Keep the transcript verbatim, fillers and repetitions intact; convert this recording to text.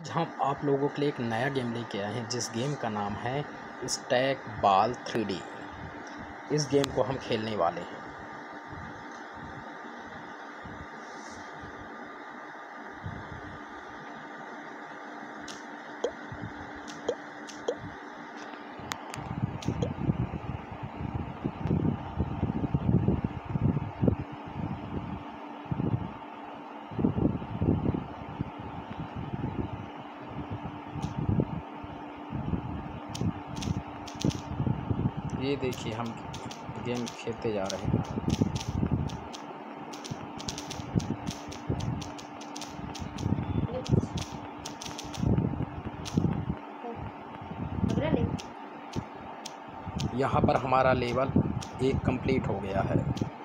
जहाँ आप लोगों के लिए एक नया गेम लेके आए हैं जिस गेम का नाम है स्टैक बॉल थ्री डी। इस गेम को हम खेलने वाले हैं। ये देखिए हम गेम खेलते जा रहे हैं। यहाँ पर हमारा लेवल एक कंप्लीट हो गया है।